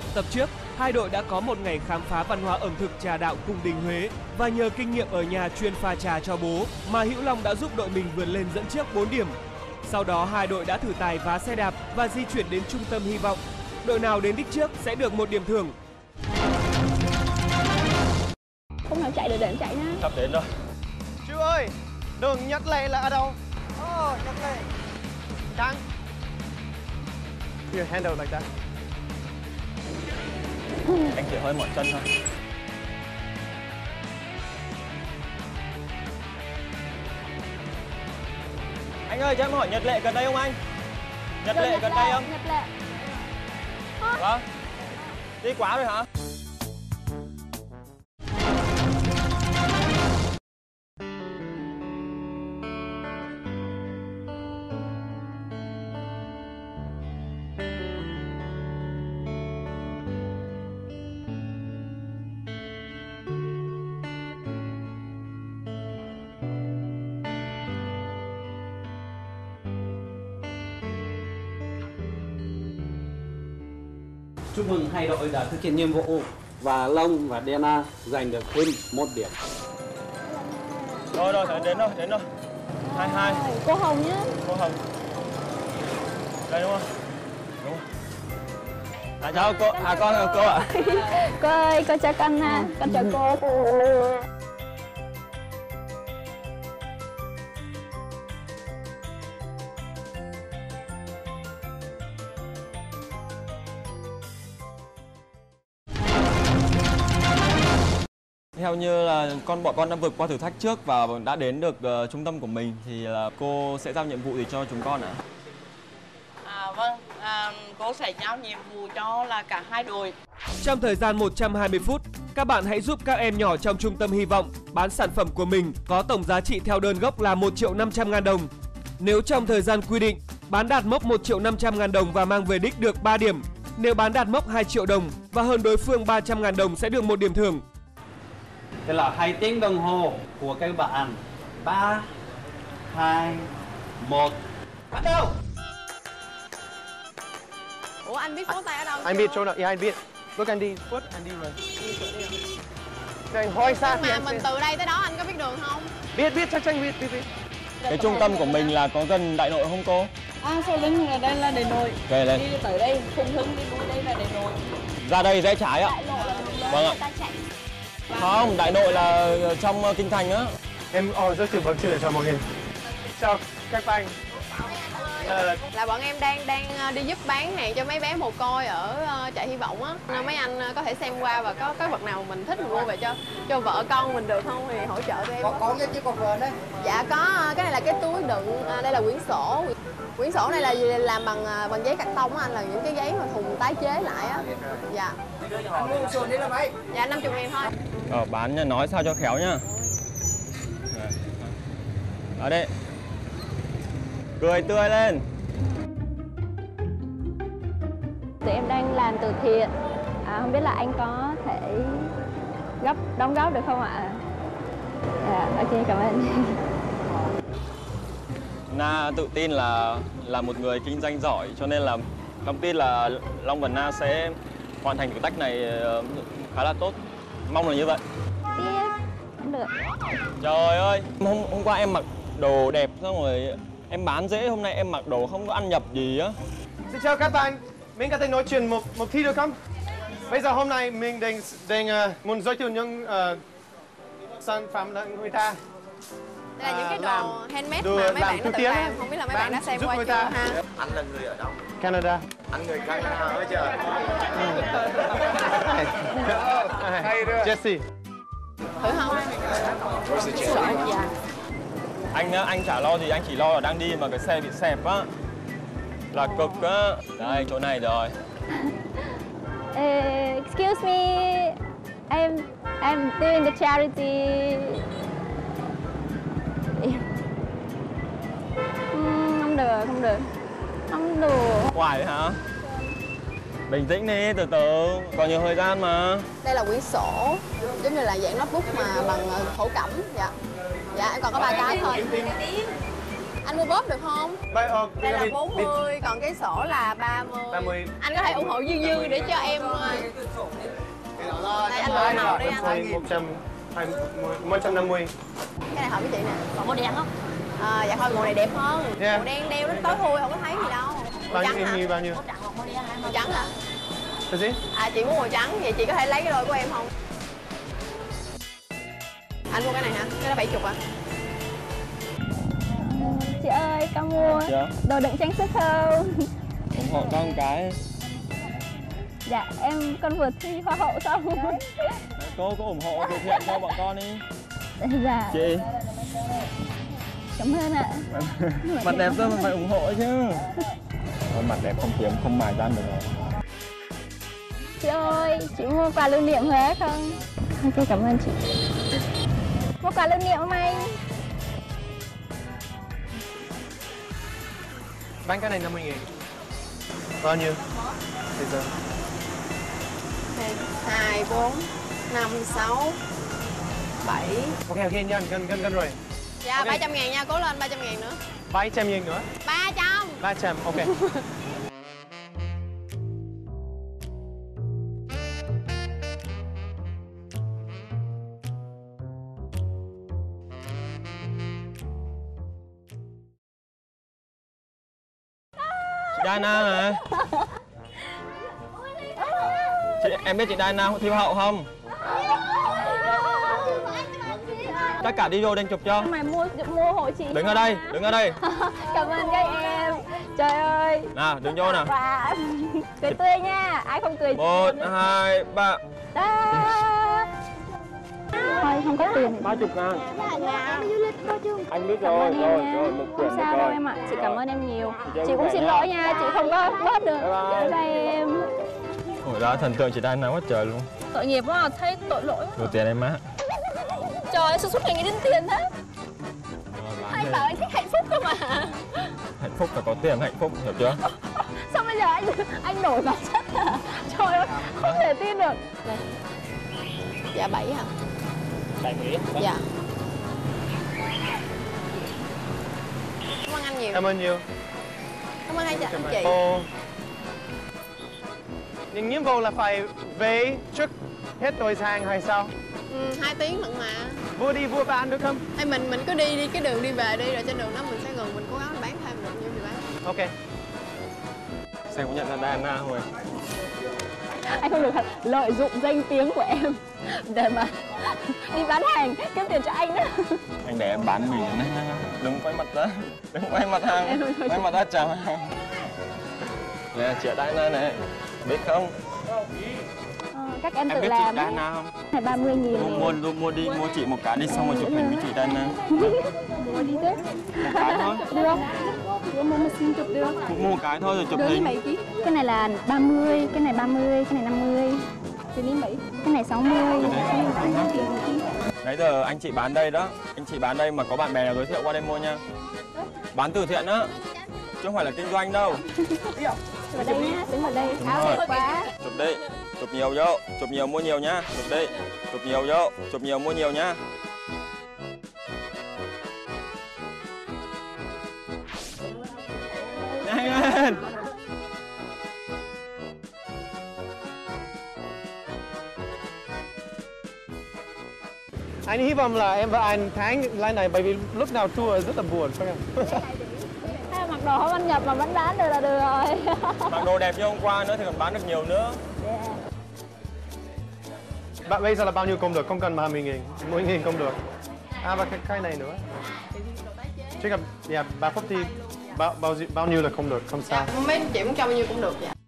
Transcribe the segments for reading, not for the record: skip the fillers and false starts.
Tập trước, hai đội đã có một ngày khám phá văn hóa ẩm thực trà đạo cung đình Huế và nhờ kinh nghiệm ở nhà chuyên pha trà cho bố mà Hữu Long đã giúp đội mình vượt lên dẫn trước 4 điểm. Sau đó hai đội đã thử tài vá xe đạp và di chuyển đến trung tâm hy vọng. Đội nào đến đích trước sẽ được 1 điểm thưởng. Không nào chạy được để em chạy nha. Sắp đến rồi. Chú ơi, đường Nhất Lệ là ở đâu? Nhất Lệ. Trang. You handle like that. Anh chỉ hơi mỏi chân thôi. Anh ơi, cho em hỏi Nhật Lệ gần đây không anh? Nhật Lệ gần đây không? Nhật Lệ. Vâng. Đi quá rồi hả? Chúc mừng hai đội đã thực hiện nhiệm vụ và Long và Diana giành được thêm 1 điểm. Rồi, đến rồi. 2-2. Cô Hồng nhé. Cô Hồng. Đây đúng không? Đúng rồi. À chào cô, cô ạ. Cô ơi, cô chào con ha. Con chào cô. Theo như là bọn con đã vượt qua thử thách trước và đã đến được trung tâm của mình thì là cô sẽ giao nhiệm vụ gì cho chúng con ạ? Vâng, cô sẽ giao nhiệm vụ cho là cả hai đội. Trong thời gian 120 phút, các bạn hãy giúp các em nhỏ trong trung tâm hy vọng bán sản phẩm của mình có tổng giá trị theo đơn gốc là 1.500.000 đồng. Nếu trong thời gian quy định, bán đạt mốc 1.500.000 đồng và mang về đích được 3 điểm. Nếu bán đạt mốc 2 triệu đồng và hơn đối phương 300.000 đồng sẽ được 1 điểm thưởng. Thế là 2 tiếng đồng hồ của các bạn. 3, 2, 1. Bắt đầu! Ủa anh biết số tay ở đâu? Anh biết chỗ nào? Yeah, anh biết. Look Andy, foot Andy rồi. Anh hỏi xa thì mà mình từ đây tới đó anh có biết đường không? Biết, chắc chắn biết. Cái trung tâm của mình là có gần Đại Nội không cô? Sau lưng là đây là Đại Nội. Về lên. Đi tới đây, Phùng Hưng đi lui đây là Đại Nội. Ra đây rẽ trái ạ. Vâng ạ. Không, Đại Nội là trong kinh thành á. Em rất tuyệt vời cho mọi người. Chào các bạn. Là bọn em đang đi giúp bán hàng cho mấy bé mồ côi ở trại Hy Vọng á. Nên mấy anh có thể xem qua và có cái vật nào mình thích mình mua về cho vợ con mình được không thì hỗ trợ tụi em. Có cái chứ còn vợ đấy. Dạ có, cái này là cái túi đựng, đây là quyển sổ. Quyển sổ này là làm bằng giấy cạc tông á anh, là những cái giấy mà thùng tái chế lại á. Dạ. Dạ 50.000 thôi. Bán nói sao cho khéo nhá. Ở đây. Cười tươi lên. Tụi em đang làm từ thiện. Không biết là anh có thể đóng góp được không ạ? Ok, cảm ơn. Na tự tin là một người kinh doanh giỏi, cho nên là Long tin là Long và Na sẽ hoàn thành thử thách này khá là tốt. Mong là như vậy. Không được. Trời ơi, hôm qua em mặc đồ đẹp xong rồi em bán dễ, hôm nay em mặc đồ không có ăn nhập gì á. Xin chào các bạn, mình có thể nói chuyện một tí được không? Bây giờ hôm nay mình đang muốn giới thiệu những sản phẩm là người ta. Đây là những cái đồ handmade mà mấy bạn đã tự làm, không biết là mấy bạn đã xem qua chưa ha? Anh là người ở đâu? Canada. Anh người Canada hả chưa? Jesse. Thử không? Sợ dạ. Anh chả lo gì, anh chỉ lo là đang đi mà cái xe bị xẹp á. Là cực á. Đây, chỗ này rồi. Excuse me, I'm doing the charity. Không được. Hoài hả? Bình tĩnh đi, từ từ, còn nhiều thời gian mà. Đây là quyển sổ, giống như là dạng notebook mà bằng thổ cẩm. Dạ, em còn có 3 cái thôi. Anh mua bóp được không? Đây là 40, còn cái sổ là 30. Anh có thể ủng hộ dư dư để cho em. Đây anh lựa màu đi anh. 150. Cái này hợp với chị nè. Còn màu đen không? Dạ thôi màu này đẹp hơn. Màu đen đeo đến tối thui không có thấy gì đâu. Màu trắng hả? Bao nhiêu? Màu trắng hả? Cái gì? Chị muốn màu trắng, vậy chị có thể lấy cái đôi của em không? Anh mua cái này hả? Cái đó 70 à? Chị ơi, con mua đồ đựng trang sức không? ủng hộ con cái. Dạ, con vừa thi hoa hậu xong. Cô có ủng hộ từ thiện cho bọn con đi. Dạ. Chị. Cảm ơn ạ. Mặt đẹp thôi mà phải ủng hộ chứ. Mặt đẹp không kiếm không mài ra được rồi. Chị ơi, chị mua quà lưu niệm Huế không? Ok, cảm ơn chị. Mua quà lưu niệm không anh? Bán cái này 50.000. Bao nhiêu? Bây giờ 2, 4, 5, 6, 7. Ok, nhanh, gần rồi. Dạ, okay. 300.000 nha, cố lên 300.000 nữa. 700.000 nữa? 300. 300, ok. Diana hả? Em biết chị Diana thi hoa hậu không? Tất cả đi vô đen chụp cho. Mày mua hộ chị. Đứng ở đây, đứng ở đây. Cảm ơn các em. Trời ơi. Nào, đứng vô nào. Và cười tươi nha, ai không cười. 1, 2, 3. Thôi không có tiền. 30.000. Anh biết rồi, rồi, một quyển. Không sao đâu em ạ, chị cảm ơn em nhiều. Chị cũng xin lỗi nha, chị không có bớt được. Bye bye em. Ôi đó, thần tượng chị Diana quá trời luôn. Tội nghiệp quá à, thấy tội lỗi quá. Đưa tiền em má. Trời ơi, sao suốt ngày nghĩ đến tiền thế? Anh bảo anh thích hạnh phúc cơ mà. Hạnh phúc phải có tiền hạnh phúc, hiểu chưa? Sao bây giờ anh đổi bản chất à? Trời ơi, không thể tin được. Đây. Dạ 7 hả? 7 Mỹ. Dạ. Cảm ơn anh nhiều. Cảm ơn nhiều. Cảm ơn anh chị. Nhưng nhiệm vụ là phải về trước hết rồi hàng hay sao? 2 tiếng lận mà. Vừa đi vừa bán được không? Hay mình cứ đi cái đường đi về đi, rồi trên đường đó mình sẽ gần, mình cố gắng bán thêm được nhiêu thì bán. Ok. Xem có nhận ra Diana rồi. Anh không được lợi dụng danh tiếng của em để mà đi bán hàng kiếm tiền cho anh đó. Anh để em bán mì này, đừng quay mặt ra, đừng quay mặt hàng, quay mặt ra chào hàng. Nè chị Diana này, biết không? Các em tự biết làm. chị Diana không? Này 30.000. Mua chị một cái đi xong rồi chụp hình với chị Diana. Mua đi chứ. Một cái thôi. Được. Mua một xin chụp được. Mua một cái thôi rồi chụp hình. Cái này là 30, cái này 30, cái này 50. Cái này 60. Nãy giờ anh chị bán đây đó, anh chị bán đây mà có bạn bè nào giới thiệu qua đây mua nha. Bán từ thiện đó, chứ không phải là kinh doanh đâu. Ở đây nhá, đứng ở đây. Áo đẹp quá. Chụp đi, chụp nhiều vô, chụp nhiều mua nhiều nhá. Chụp đi, chụp nhiều vô, chụp nhiều mua nhiều nhá. Nhanh lên. Anh hy vọng là em và anh tháng lại này, bởi vì lúc nào tour rất là buồn phải không? Hay mặc đồ không ăn nhập mà vẫn bán được là được rồi. Mặc đồ đẹp như hôm qua nữa thì còn bán được nhiều nữa. Bạn bây giờ là bao nhiêu cũng được, không cần 30.000, 10.000 cũng được. Và cái này nữa. Chứ gặp bà Phúc thì bao nhiêu là không được, không sao. Dạ, mấy chị muốn cho bao nhiêu cũng được dạ.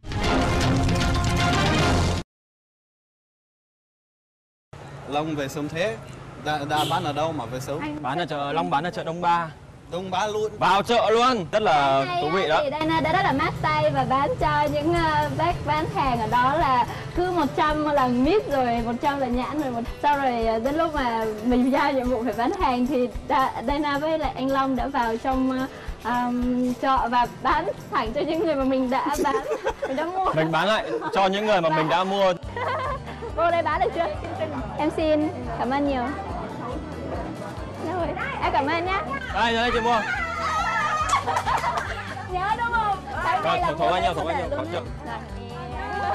Long về sớm thế, đã bán ở đâu mà về sớm? Bán ở chợ Long, bán ở chợ Đông Ba. Đông Ba luôn. Vào chợ luôn, rất là thú vị đó. Thì đây đã rất là mát tay và bán cho những bác bán hàng ở đó là cứ 100 là mít rồi 100 là nhãn rồi sau rồi đến lúc mà mình giao nhiệm vụ phải bán hàng thì Dana với lại anh Long đã vào trong chợ và bán thẳng cho những người mà mình đã bán, mình đã mua. Mình bán lại cho những người mà mình đã mua. Vô đây bán được chưa? Em xin cảm ơn nhiều. Rồi, em cảm ơn nhé. Đây chị mua. Nhớ đúng không? Hôm nay là thổi với nhau, số thổi với đề nhau, luôn thổi nhá. chưa?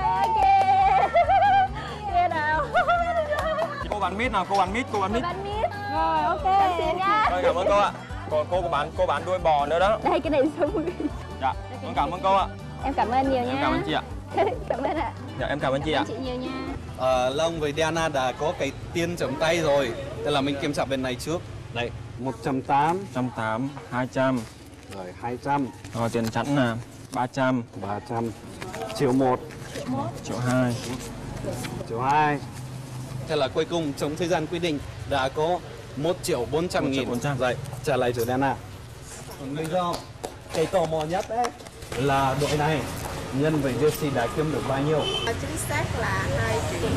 Ok. Nghe nào. Cô bán mít nào, cô bán mít. Bánh mít. Rồi ok. Em xin nha. Rồi, cảm ơn cô ạ. Còn cô bán đuôi bò nữa đó. Đây cái này xong rồi. Dạ, con cảm ơn cô ạ. Em cảm ơn nhiều nha. Em cảm ơn chị ạ. Cảm ơn ạ. Dạ, em cảm ơn chị ạ. Chị nhiều nha. Long với Diana đã có cái tiền chấm tay rồi. Thế là mình kiểm tra bên này trước. Đây, 180, 180, 200. rồi 200, Rồi tiền chẵn là 300, 300, triệu 1, triệu 2. triệu 2. Thế là cuối cùng trong thời gian quy định đã có 1.400.000. 1.400.000. Vậy, trả lại cho Diana. Còn bây giờ, cái tò mò nhất đấy là đội này nhân với Jessie đã kiếm được bao nhiêu? Chính xác là 2 triệu.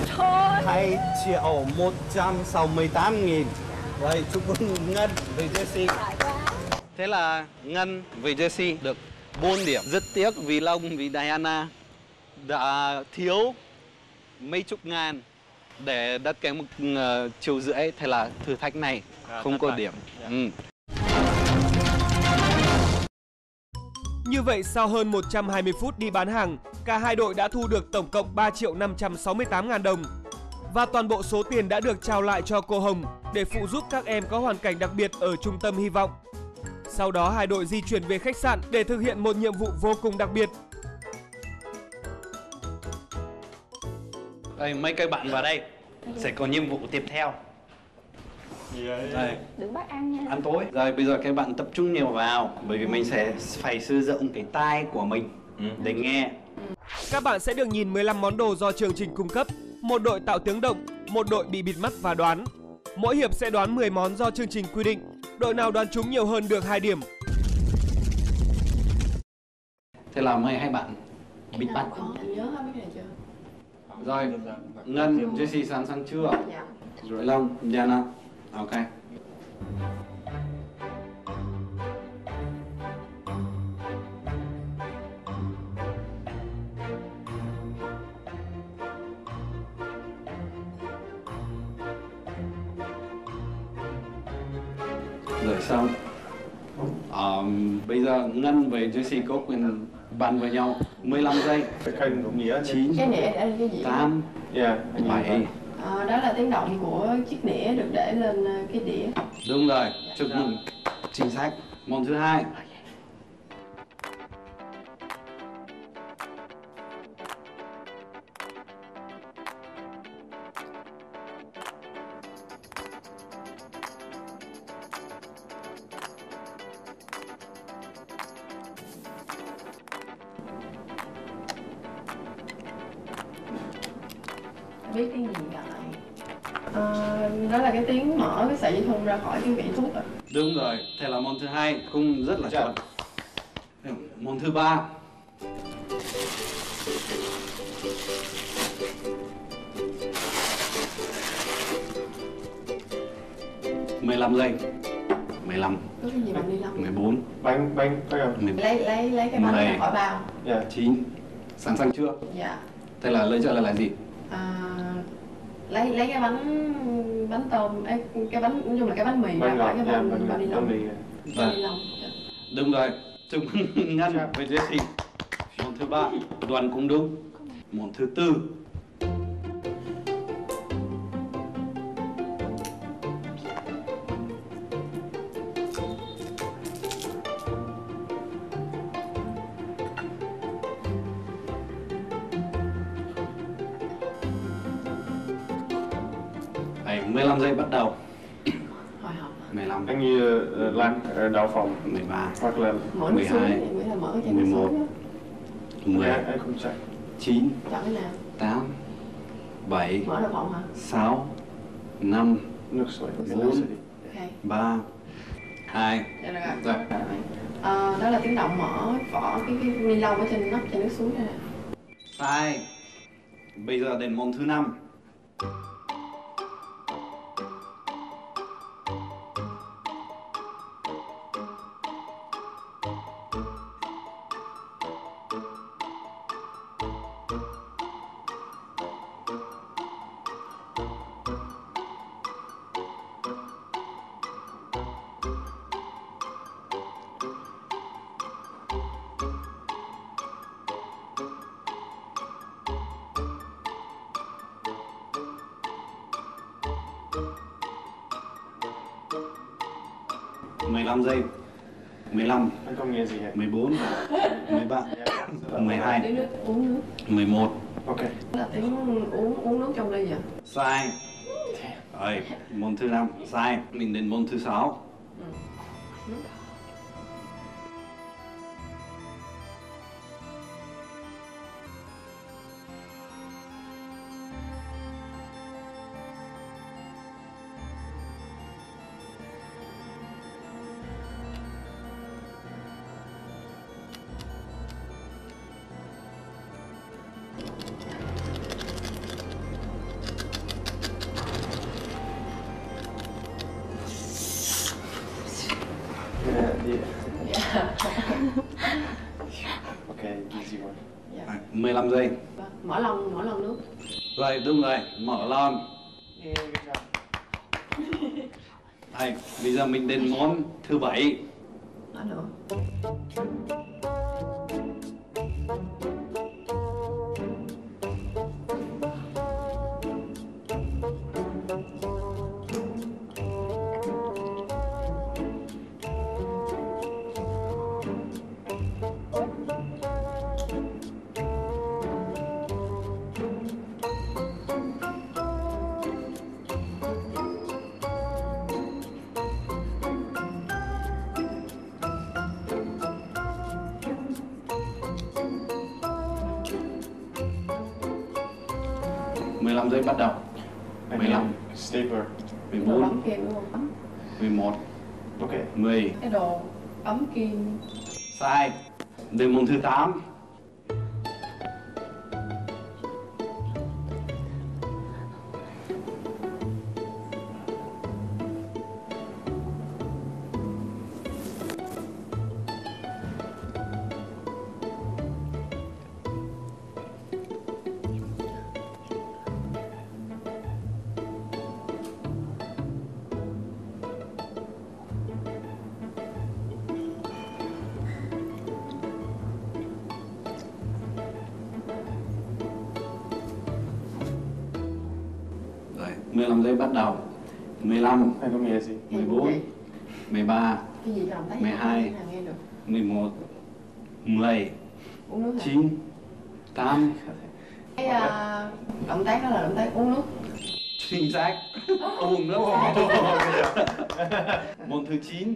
2.168.000. Vậy, chúc mừng Ngân với Jessie. Thế là Ngân với Jessie được 4 điểm. Rất tiếc vì Long vì Diana đã thiếu mấy chục ngàn để đặt cái mức 1,5 triệu. Thế là thử thách này không có điểm. Như vậy sau hơn 120 phút đi bán hàng, cả hai đội đã thu được tổng cộng 3.568.000 đồng. Và toàn bộ số tiền đã được trao lại cho cô Hồng để phụ giúp các em có hoàn cảnh đặc biệt ở trung tâm hy vọng. Sau đó hai đội di chuyển về khách sạn để thực hiện một nhiệm vụ vô cùng đặc biệt. Đây, mấy cái bạn vào đây sẽ có nhiệm vụ tiếp theo. Đây, Đừng bắt ăn nha. ăn tối. Rồi bây giờ các bạn tập trung nhiều vào, bởi vì mình sẽ phải sử dụng cái tai của mình để nghe. Các bạn sẽ được nhìn 15 món đồ do chương trình cung cấp, một đội tạo tiếng động, một đội bị bịt mắt và đoán. Mỗi hiệp sẽ đoán 10 món do chương trình quy định. Đội nào đoán trúng nhiều hơn được 2 điểm. Thế là mời hai bạn bịt mắt. Nhớ hết mấy cái này chưa? Rồi, Ngân, Jessie sẵn sàng chưa? Dạ. Rồi Long, Diana. Ok. Rồi xong. Bây giờ Ngân với Jessie có quyền bắn với nhau 15 giây. Cái nghĩa 9, Cái nĩa là cái gì? 8, Yeah. 7. Đó là tiếng động của chiếc nĩa được để lên cái đĩa. Đúng rồi, chúc mừng. Chính xác. Món thứ hai. Biết tiếng gì vậy? Đó là cái tiếng mở cái sợi dây thun ra khỏi cái vị thuốc ạ. Đúng rồi, thế là món thứ hai cũng rất là chuẩn. Món thứ ba. $15 giây. 15, Có cái gì bằng ni lông? 14, Bánh phải không? 10, Lấy cái bánh ra khỏi bao. Yeah. 9. Sẵn sàng chưa? Dạ. Thế là lấy trả lời là gì? Lấy cái bánh tôm, cái bánh nói chung là cái bánh mì ra Bánh khỏi ngọt, cái yeah, bao ni lông. bánh mì. Bao ni lông. Dạ. Đúng rồi, chúc mừng Ngân với Jessie. Món thứ ba, đoán cũng đúng. Món thứ tư. Đấy, 15 giây bắt đầu. Hồi hộp. 15, Anh như Lan ở đào phòng 13, hoặc là Mở nó xuống, 12, nghĩa là mở cho nó 11, xuống. 10, anh không chạy. 9, Chọn cái nào? 8, 7, Mở đầu phòng hả? 6, 5, Nước sôi. Ok. 3, 2. Dạ rồi. Rồi. Đó là tiếng động mở vỏ cái ni lông ở trên nắp cho nước suối ra. Sai. Bây giờ đến món thứ 5. 15 giây. 15. Anh không nghe gì hết. 14. 13. 12. Tiếng nước, uống nước. 11. Ok. Là tiếng uống nước trong ly vậy? Sai. Rồi, môn thứ 5. Sai. Mình đến môn thứ 6. Ừ. 15 giây. Mở lon nước. Rồi, đúng rồi, mở lon. Đây, bây giờ mình đến món thứ 7. Ở nữa. Giây bắt đầu. 15. Stapler. 14. Bấm kim đúng không? 11. Ok. 10. Cái đồ bấm kim. Sai. Đến môn thứ 8. Rồi, 15 giây bắt đầu. 15. Anh không nghe gì. 14. 13. Cái gì làm thấy 12. nghe được. 11. 10. Uống nước hả? 9. 8. Cái động tác đó là động tác uống nước. Chính xác. Uống nước. Môn thứ 9.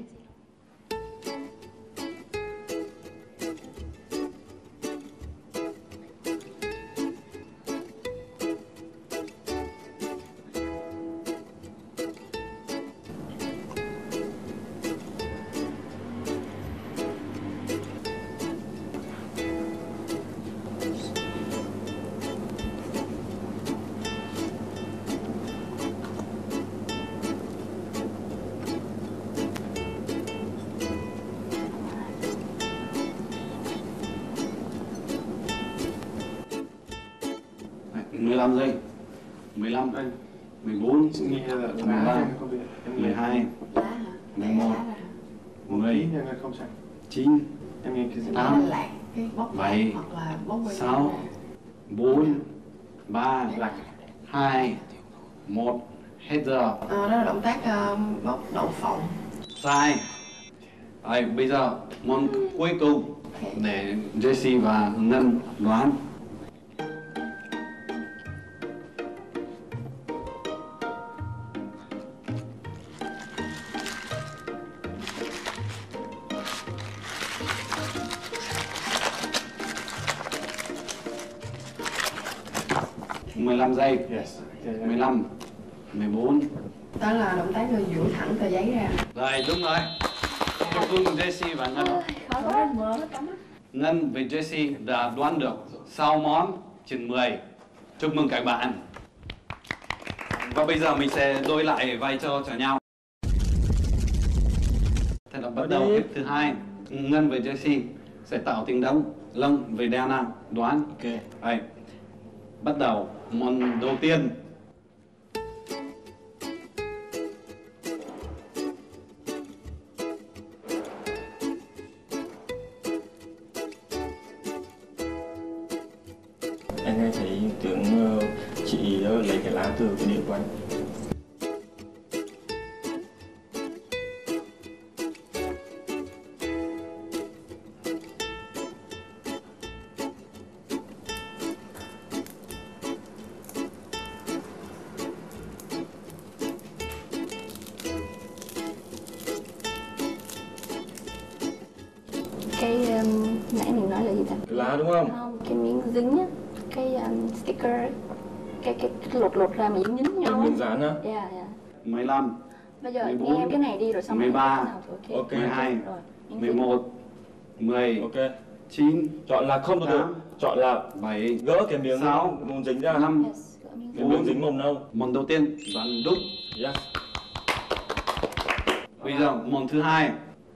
Đấy, 15 giây. 15. 14. 13. 12. 11. 10. 9. 8. Lạc cái bóc 7. hoặc là bóc 6. 4. 3. 2. 1. Hết giờ. Đó là động tác bóc đậu phộng. Sai. Rồi, bây giờ môn cuối cùng để Jessie và Ngân đoán. ...15 giây. 15. 14. Đó là động tác người duỗi thẳng tờ giấy ra. Rồi, đúng rồi. Chúc mừng Jessie và Ngân. Khó quá, mơ hết cả mắt. Ngân và Jessie đã đoán được 6 món trên 10. Chúc mừng các bạn. Và bây giờ mình sẽ đối lại vai trò cho nhau. Thế là bắt đầu clip thứ 2. Ngân và Jessie sẽ tạo tiếng đóng. Long và Diana đoán. Ok. Đây. Bắt đầu món đầu tiên. Anh nghe thấy tiếng chị lấy cái lá từ cái điện của anh. ta? Cái lá đúng không? Không, cái miếng dính á, cái sticker, cái lột ra mà dính dính nhau. Miếng dán á. Dạ. 15, Bây giờ 14, nghe em cái này đi rồi xong 13, rồi. Ok. 12, Rồi. 11, 10, Ok. 9, Chọn là không được. 8, Chọn là 7, gỡ cái miếng 6, mồm dính ra. 5, Yes, gỡ miếng Cái miếng dính mồm nâu. môn đầu tiên đoán đúng. Yes. Bây giờ môn thứ hai.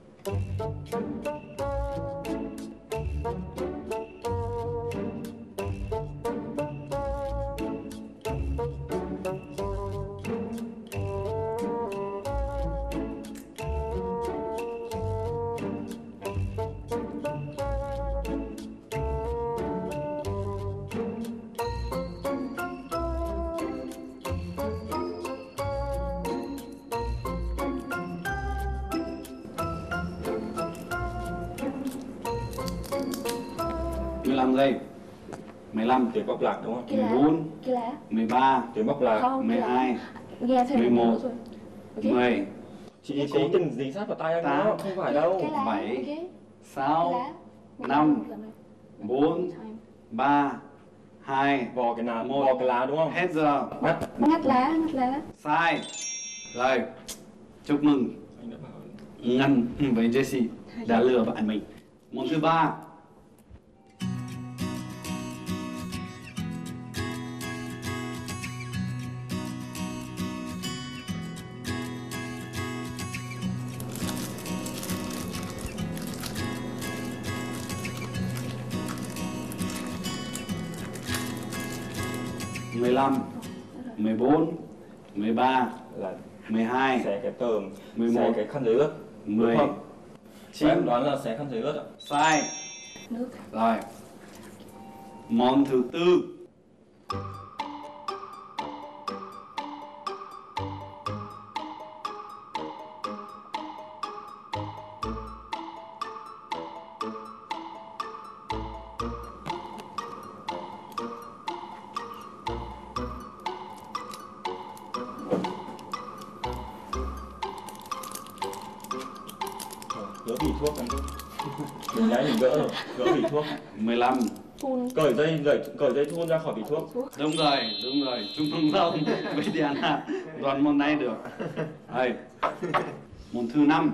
Làm giây 15, Tiếng bóc lạc đúng không? Cái lá. 14, Cái lá. 13, Tiếng bóc lạc. Không, cái lá. 12, Nghe thêm 11, nữa rồi. Ok. 10, Chị cố tình dính sát vào tay anh đó, không phải đâu. Cái lá. 7, Ok. Cái 6, lá. 5, 4, 3, 2, Vò cái nào, Một. vò cái lá đúng không? hết giờ. Ngắt lá. Sai. Rồi, chúc mừng Anh đã bảo Ngân với Jessie đã lừa bạn mình. Môn thứ ba. Mười 15, 14, 13, là 12, xé cái tờm, 11, xé cái khăn giấy ướt, 10, đúng không? 9. Em đoán là xé khăn giấy ướt ạ. Sai. Nước. Rồi. Món thứ tư. Gỡ vỉ thuốc anh thôi. Đừng nãy mình gỡ rồi, gỡ vỉ thuốc. 15. Cởi dây thun ra khỏi vỉ thuốc. Đúng rồi. Chúc mừng ông với Diana đoán môn này được. Đây. Môn thứ 5.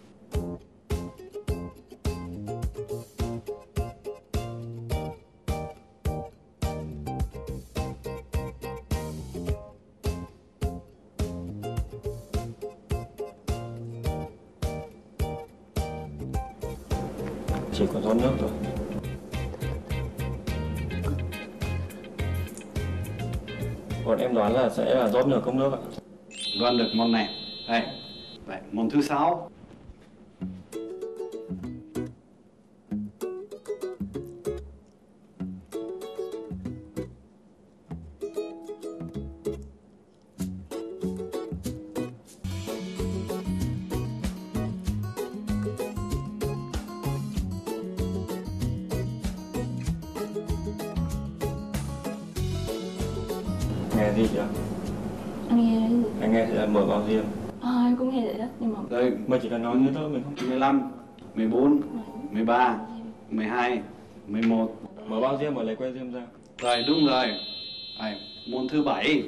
Chỉ có rót nước thôi. Còn em đoán là sẽ là rót nửa cốc nước ạ. Đoán được môn này. Đây. Vậy, môn thứ 6. Nghe gì chưa? Anh nghe đấy gì? Anh nghe thì là mở vào riêng. Em cũng nghe vậy đó, nhưng mà Đây. Mà chỉ cần nói như thôi mình không. 15, 14, 13, 12, 11. Mở bao riêng và lấy que diêm ra. Rồi, đúng rồi. Đây. Môn thứ 7.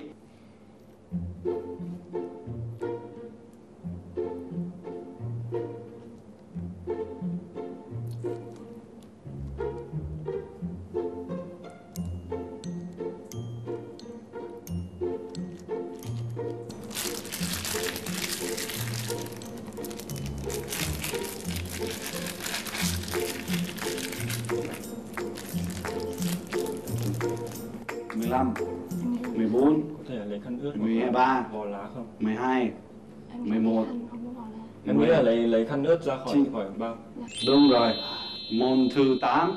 Mười 15, 14, Có thể là lấy khăn ướt. 13, Vò lá không? 12, em 11. không có vào lá. Em nghĩ là lấy khăn ướt ra khỏi bao. Đúng rồi. Môn thứ 8.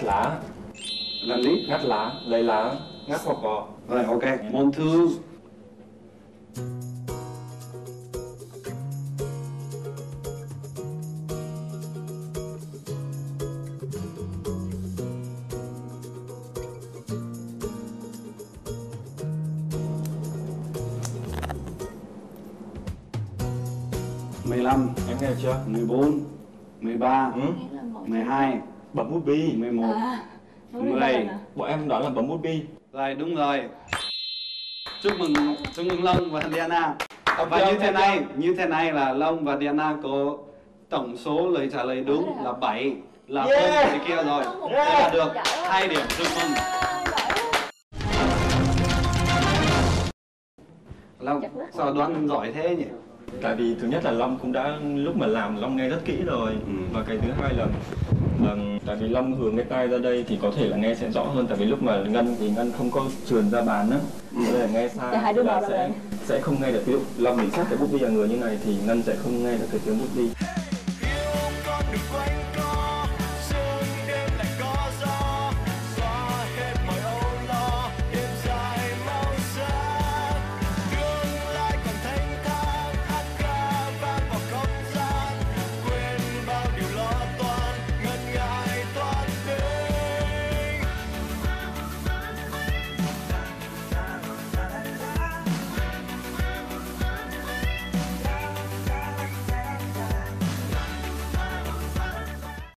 lá. Làm lý. Ngắt lá, lấy lá, ngắt hoặc cỏ. Rồi, ok. Môn thứ 15. Em nghe chưa? 14. 13. 12. Bấm bút bi. 11. 10. Bọn em đoán là bấm bút bi. Rồi, đúng rồi. Chúc mừng Long và Diana. Và như thế này là Long và Diana có tổng số lời trả lời đúng là 7, là hơn cái kia rồi. Thế là được 2 điểm. Chúc mừng. Long, sao đoán giỏi thế nhỉ? Tại vì thứ nhất là Long cũng đã lúc mà làm Long nghe rất kỹ rồi. Và cái thứ hai là tại vì Long hướng cái tai ra đây thì có thể là nghe sẽ rõ hơn. Tại vì lúc mà Ngân thì Ngân không có trườn ra bàn á, nên là nghe sai là sẽ không nghe được. Ví dụ Long để sát cái bút bi vào người như này thì Ngân sẽ không nghe được cái tiếng bút bi.